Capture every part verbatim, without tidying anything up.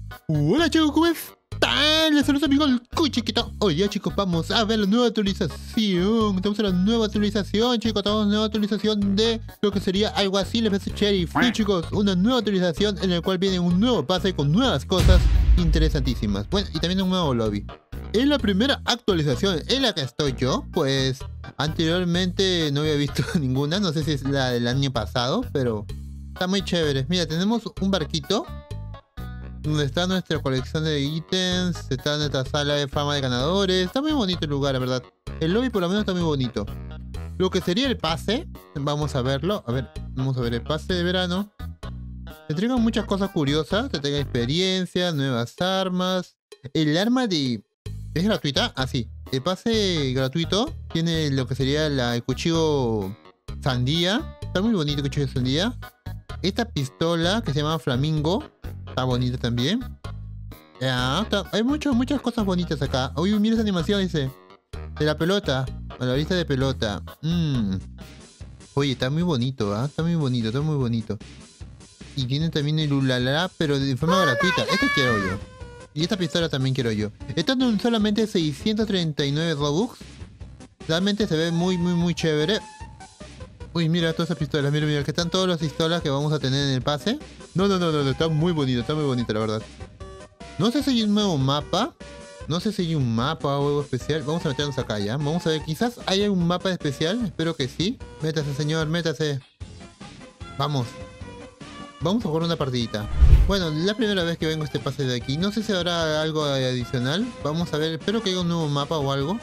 Hola chicos, ¿cómo están? Les saludos amigos el Cuchiquito. Hoy día chicos vamos a ver la nueva actualización. Estamos en la nueva actualización chicos. Estamos en la nueva actualización de lo que sería algo así les parece Sheriff. Sí chicos, una nueva actualización en la cual viene un nuevo pase con nuevas cosas interesantísimas. Bueno, y también un nuevo lobby. En la primera actualización en la que estoy yo, pues anteriormente no había visto ninguna. No sé si es la del año pasado, pero está muy chévere. Mira, tenemos un barquito donde está nuestra colección de ítems, está nuestra sala de fama de ganadores. Está muy bonito el lugar, la verdad. El lobby por lo menos está muy bonito. Lo que sería el pase, vamos a verlo. A ver, vamos a ver el pase de verano. Te entregan muchas cosas curiosas. Te entregan experiencia, nuevas armas. El arma de... ¿Es gratuita? Ah, sí. El pase gratuito tiene lo que sería la, el cuchillo sandía. Está muy bonito el cuchillo de sandía. Esta pistola que se llama Flamingo está bonita también. Ya, está, hay mucho, muchas cosas bonitas acá. Uy, mira esa animación, dice. De la pelota. A la vista de pelota. Mm. Oye, está muy bonito, ¿ah? ¿eh? Está muy bonito, está muy bonito. Y tiene también el ulala, pero de forma gratuita. Esta quiero yo. Y esta pistola también quiero yo. Están en solamente seiscientos treinta y nueve Robux. Realmente se ve muy, muy, muy chévere. Uy, mira todas esas pistolas, mira, mira, que están todas las pistolas que vamos a tener en el pase. No, no, no, no, no, está muy bonito, está muy bonito, la verdad. No sé si hay un nuevo mapa. No sé si hay un mapa o algo especial. Vamos a meternos acá ya. Vamos a ver, quizás haya un mapa especial. Espero que sí. Métase, señor, métase. Vamos. Vamos a jugar una partidita. Bueno, la primera vez que vengo a este pase de aquí. No sé si habrá algo adicional. Vamos a ver, espero que haya un nuevo mapa o algo.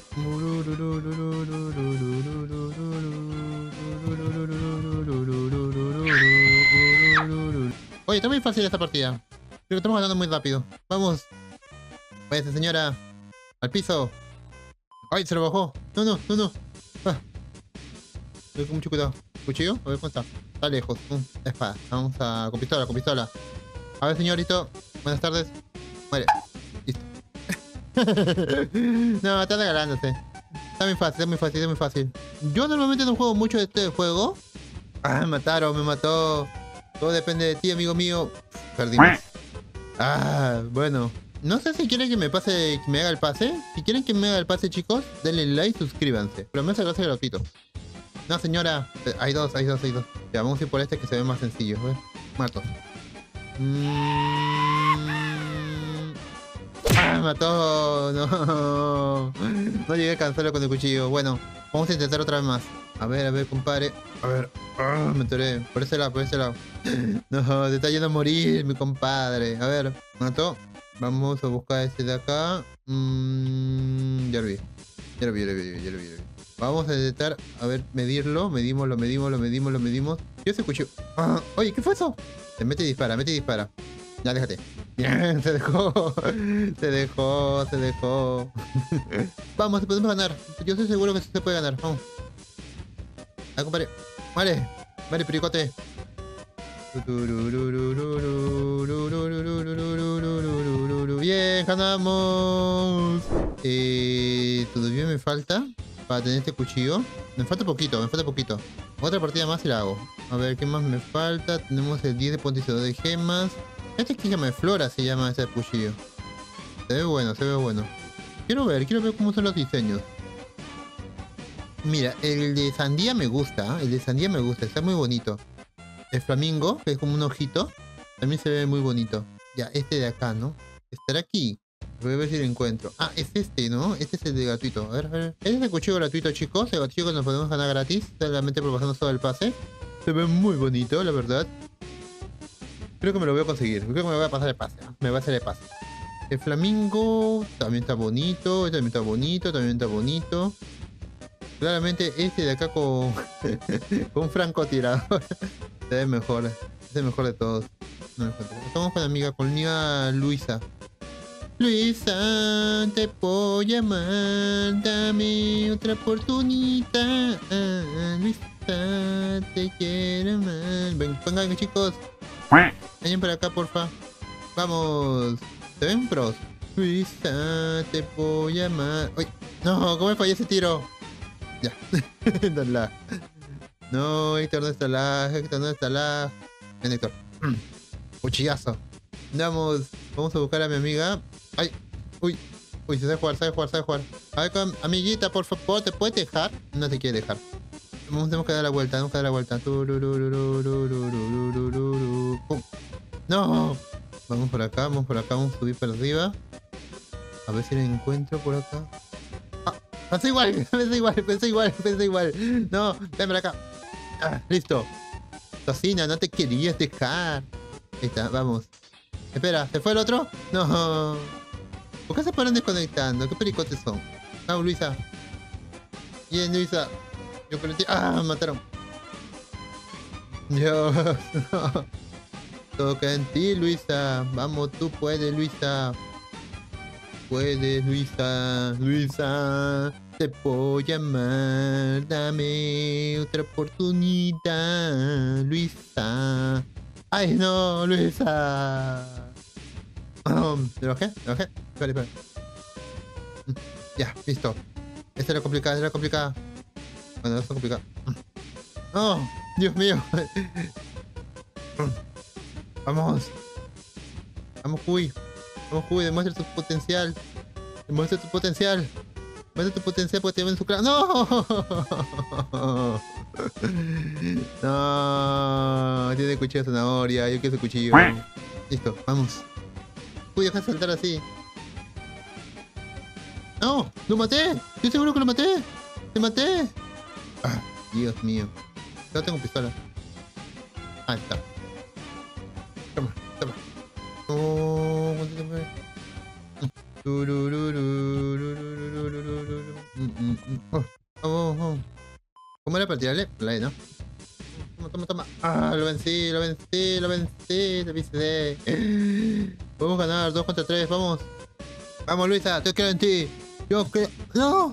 Oye, está muy fácil esta partida. Creo que estamos ganando muy rápido. Vamos. Váyase, señora. Al piso. Ay, se lo bajó. No, no, no, no. Ah. Tengo con mucho cuidado. ¿Cuchillo? A ver, ¿cómo está? Está lejos. Mm, espada. Vamos a... Con pistola, con pistola. A ver, señorito. Buenas tardes. Muere. Listo. No, está regalándose. Está muy fácil, está muy fácil, está muy fácil. Yo normalmente no juego mucho de este juego. Ah, me mataron, me mató. Todo depende de ti, amigo mío. Perdimos. Ah, bueno. No sé si quieren que me pase, que me haga el pase. Si quieren que me haga el pase, chicos, denle like, suscríbanse. Pero me hace gracia gratuito. No, señora. Hay dos, hay dos, hay dos. Ya, vamos a ir por este que se ve más sencillo. ¿Ves? Muertos. Mm... ¡Ah, me mató! No. No llegué a cansarlo con el cuchillo. Bueno, vamos a intentar otra vez más. A ver, a ver, compadre. A ver. Oh, me atoré. Por ese lado, por ese lado. No, se está yendo a morir, mi compadre. A ver, mató. Vamos a buscar este de acá. Mm, ya lo vi. Ya lo vi, ya lo vi, ya lo vi, ya lo vi. Vamos a intentar, a ver, medirlo. Medimos, lo medimos, lo medimos, lo medimos. Yo ese cuchillo. Ah, oye, ¿qué fue eso? Se mete y dispara, mete y dispara. Ya, déjate. Bien, se dejó. Se dejó, se dejó. Vamos, podemos ganar. Yo estoy seguro que se puede ganar. Vamos. Ah, compadre. Vale. Vale, pericote. Bien, ganamos. Eh, todavía me falta para tener este cuchillo. Me falta poquito, me falta poquito. Otra partida más y la hago. A ver, ¿qué más me falta? Tenemos el diez de potenciador de gemas. Este es que llama Flora, se llama ese cuchillo. Se ve bueno, se ve bueno. Quiero ver, quiero ver cómo son los diseños. Mira, el de sandía me gusta, el de sandía me gusta, está muy bonito. El flamingo, que es como un ojito, también se ve muy bonito. Ya, este de acá, ¿no? Estará aquí. Voy a ver si lo encuentro. Ah, es este, ¿no? Este es el de gratuito. A ver, a ver. Este es el cuchillo gratuito, chicos. El cuchillo que nos podemos ganar gratis, solamente por pasarnos todo el pase. Se ve muy bonito, la verdad. Creo que me lo voy a conseguir. Creo que me voy a pasar el pase, ¿eh? Me va a hacer el pase. El flamingo también está bonito. Este también está bonito, también está bonito. Claramente este de acá con, con un francotirador se ve mejor. Es el mejor de todos. No, estamos con la amiga, con mi amiga Luisa. Luisa, te puedo llamar, dame otra oportunidad. Luisa, te quiero más. Ven, vengan chicos. Vayan para acá, porfa. Vamos. ¿Se ven, pros? Luisa, te puedo llamar. Uy, no, ¿cómo me falló ese tiro? Ya. No, la. No, Héctor, ¿dónde está la? Héctor, ¿dónde está la? Ven, Héctor. Cuchillazo. Vamos. Vamos a buscar a mi amiga. Ay, uy, uy, se sabe jugar, sabe jugar, sabe jugar. A ver, con- amiguita, por favor, ¿te puedes dejar? No te quiere dejar. Vamos, tenemos que dar la vuelta, tenemos que dar la vuelta. Turururururururururururu. Pum. No. Vamos por acá, vamos por acá, vamos a subir para arriba. A ver si la encuentro por acá. Ah, pensé igual, pensé igual, pensé igual, pensé igual. No, ven para acá. Ah, listo. Tocina, no te querías dejar. Ahí está, vamos. Espera, ¿se fue el otro? No. ¿Por qué se paran desconectando? ¿Qué pericotes son? No, Luisa. Bien, Luisa. Yo cometí... ¡Ah! Mataron. Dios. No. Toca en ti, Luisa. Vamos, tú puedes, Luisa. Puedes, Luisa. Luisa. Te voy a amar. Dame otra oportunidad, Luisa. ¡Ay, no, Luisa! Um, ¿Me bajé? ¿Me bajé? Espera, espera. Ya, listo. Esta era complicada, esta era complicada. Bueno, no es complicada. ¡Oh! ¡Dios mío! Vamos. Vamos, Cuy. Vamos, Cuy, demuestra tu potencial. Demuestra tu potencial. Demuestra tu potencial porque te ven su cara. ¡No! No, tiene cuchillo de zanahoria. Yo quiero ese cuchillo. Listo, vamos. Uy, deja de saltar así. ¡No! ¡Lo maté! ¡Estoy seguro que lo maté! ¡Te maté! Ah, Dios mío. No tengo pistola. Ah, está. Toma, toma. Oh, oh, vamos, vamos. ¿Cómo era para tirarle? La E, ¿no? Toma, toma, toma. Ah, lo vencí, lo vencí, lo vencí. Lo vencí. Podemos ganar dos contra tres, vamos. Vamos, Luisa, te creo en ti. Yo creo. ¡No!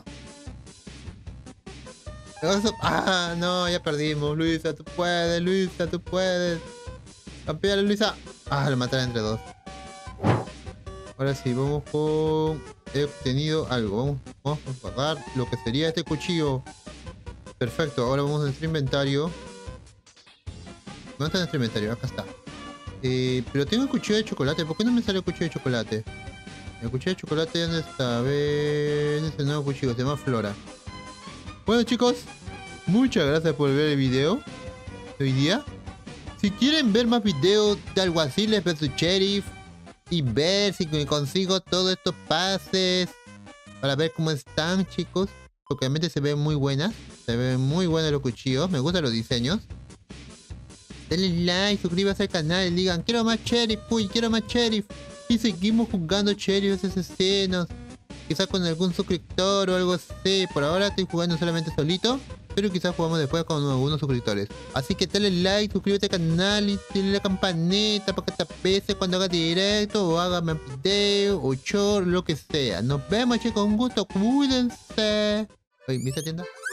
Ah, no, ya perdimos. Luisa, tú puedes, Luisa, tú puedes. Campeón, Luisa. Ah, lo mataron entre dos. Ahora sí, vamos con... He obtenido algo. Vamos, vamos a guardar lo que sería este cuchillo. Perfecto, ahora vamos a nuestro inventario. ¿Dónde está nuestro inventario? Acá está. Eh, pero tengo el cuchillo de chocolate. ¿Por qué no me sale el cuchillo de chocolate? El cuchillo de chocolate, ¿dónde está? A ver... ¿Dónde está el nuevo cuchillo? Se llama Flora. Bueno, chicos, muchas gracias por ver el video de hoy día. Si quieren ver más videos de alguaciles versus sheriff y ver si consigo todos estos pases para ver cómo están, chicos, porque realmente se ven muy buenas, se ven muy buenos los cuchillos, me gustan los diseños. Denle like, suscríbanse al canal y digan quiero más sheriff, uy, quiero más sheriff. Y seguimos jugando sheriff asesinos, quizás con algún suscriptor o algo así. Por ahora estoy jugando solamente solito, pero quizás jugamos después con algunos suscriptores. Así que dale like, suscríbete al canal y dale la campanita para que te avise cuando haga directo o haga video o short, lo que sea. Nos vemos, chicos, un gusto, cuídense. Oye, ¿viste, tienda?